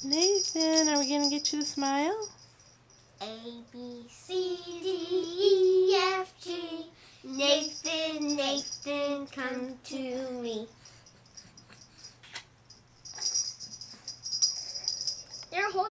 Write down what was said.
Nathan, are we going to get you to smile? A, B, C, D, E, F, G. Nathan, Nathan, come to me.